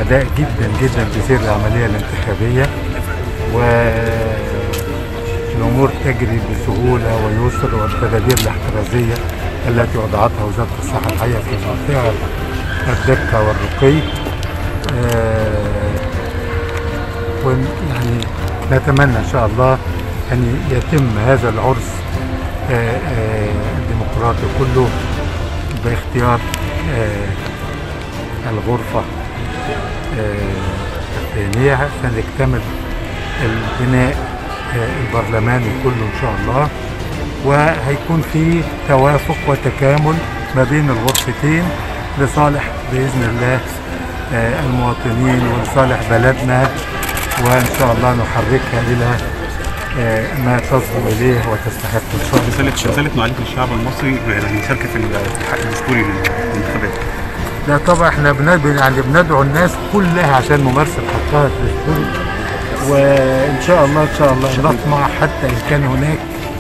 سعداء جدا جدا بسير العملية الانتخابية، والأمور تجري بسهولة ويسر، والتدابير الاحترازية التي وضعتها وزارة الصحة الحقيقة في منطقة الدقة والرقي. ويعني نتمنى إن شاء الله أن يتم هذا العرس الديمقراطي كله باختيار الغرفة الثانية عشان يكتمل البناء البرلماني كله إن شاء الله، وهيكون في توافق وتكامل ما بين الغرفتين لصالح بإذن الله المواطنين ولصالح بلدنا، وإن شاء الله نحركها إلى ما تصبو إليه وتستحق إن شاء الله. رسالة معالجة الشعب المصري للمشاركة في الحق الدستوري للانتخابات. لا طبعا احنا بندعو الناس كلها عشان ممارسة حقها الدستوري، وإن شاء الله إن شاء الله نطمع حتى إن كان هناك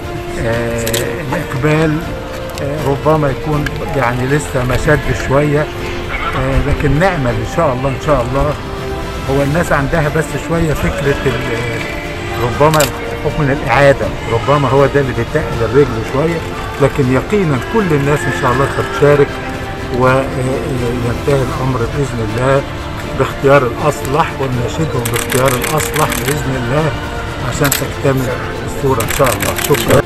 الإقبال ربما يكون يعني لسه مشد شوية، لكن نأمل إن شاء الله إن شاء الله. هو الناس عندها بس شوية فكرة ربما الخوف من الإعادة، ربما هو ده اللي بيتقل الرجل شوية، لكن يقينا كل الناس إن شاء الله ستشارك، وينتهي الأمر بإذن الله باختيار الأصلح، ونناشدهم باختيار الأصلح بإذن الله عشان تكتمل الصورة إن شاء الله. شكرا.